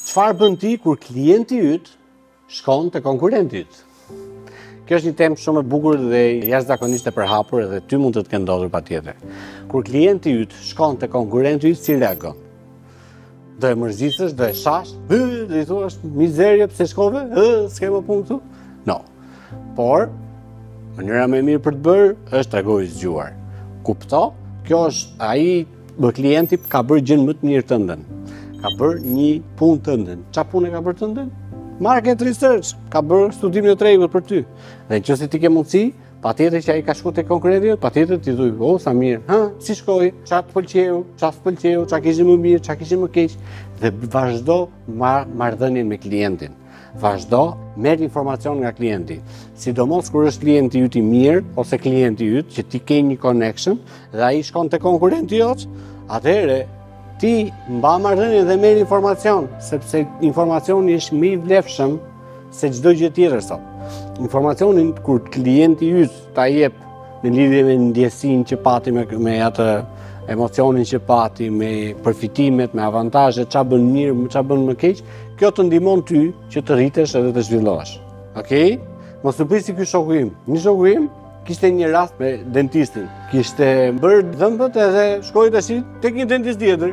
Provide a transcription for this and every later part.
Çfarë bën ti kur klienti yt shkon te konkurrenti yt? Kjo është një temë shumë e bukur dhe jashtëzakonisht e përhapur edhe ty mund të të kenë ndodhur patjetër. Kur klienti yt shkon te konkurrenti yt, si reagon? Do e mërzitësh, do e shash, do i thuash mizerje pse shkove, s'ke më punë këtu? No. Por mënyra më e mirë për të bërë është tregoj zgjuar. Kupto, kjo është ai klienti ka bërë gjën më të mirë tënden. Ka bërë një punë tënden. Çfarë punë ka bërë tënden? Market research, ka bërë studimin e tregut për ty. Dhe nëse ti ke mundësi, patjetër që ai ka shkuar te konkurrenti, patjetër ti thuaj, "Oh, sa mirë. Si shkoi? Çfarë të pëlqeu? Çfarë s'pëlqeu? Çfarë kishe më mirë? Çfarë kishe më keq?" Dhe vazhdo marrëdhënien me klientin. Vazhdo merr informacion nga klienti. Sidomos kur është klienti yt i mirë ose klienti yt që ti ke një connection dhe ai shkon te konkurrenti jot, atëherë ti mba marrëdhënie dhe merr informacion, sepse informacioni është më i vlefshëm se çdo gjë tjetër sot. Informacionin kur klienti yt ta jep në lidhje me ndjesinë që pati me atë emocionin që pati, me përfitimet, me avantazhet, çfarë bën mirë, çfarë bën më keq, kjo të ndihmon ty që të rritesh edhe të zhvillohesh. Okej? Mos u prisi ky shoku im. Një shoku im kishte një rast me dentistin. Kishte bërë dhëmbët edhe shkoi tash tek një dentist tjetër.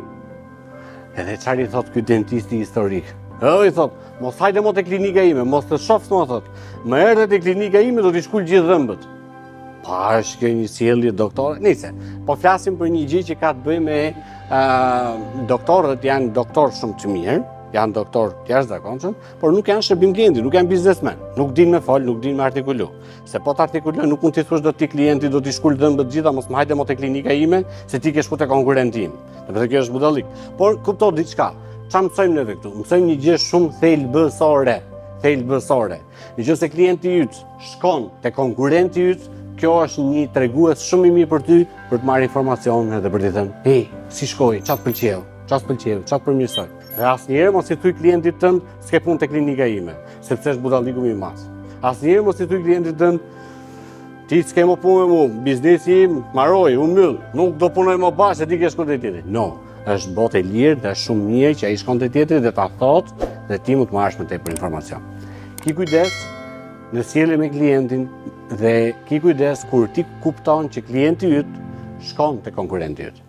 Edhe çfarë i thot ky dentisti historik? I thot, mos hajde mo te klinika ime, mos të shoh më thot. Më erdhe te klinika ime do t'i shkul gjithë dhëmbët. Pa, është kjo një sjellje doktore? Nice. Po flasim për një gjë që ka të bëjë me doktorët janë doktorë shumë të mirë, janë doktorë të jashtëzakonshëm, por nuk janë shërbim klienti, nuk janë biznesmen, nuk dinë me fol, nuk dinë me artikulu. Se po të artikuloj nuk mund t'i thush do ti klienti do t'i shkul dhëmbët gjitha, mos më hajde mo te klinika ime, se ti ke shku te konkurrenti im. Dhe kjo është budallik. Por kupto diçka. Çfarë mësojmë neve këtu? Mësojmë një gjë shumë thelbësore. Nëse klienti yt shkon te konkurrenti yt, kjo është një tregues shumë i mirë për ty për të marrë informacion edhe për t'i thënë, "Hey, si shkoi? Çfarë pëlqeu? Çfarë s'pëlqeu? Çfarë përmirësoj?" Dhe asnjëherë mos i thuj klientit tënd, "S'ke punë te klinika ime", sepse është budalliku më i madh. Asnjëherë mos i thuj klientit tënd, "Ti s'ke më punë me mua, biznesi im mbaroi, u mbyll, nuk do punoj më bashkë se ti ke shkuar te tjetri." No, është botë e lirë dhe është shumë mirë që ai shkon te tjetri dhe ta thotë dhe ti mund të marrësh më tepër informacion. Ki kujdes në sjellje me klientin dhe ki kujdes kur ti kupton që klienti yt shkon te konkurrenti yt.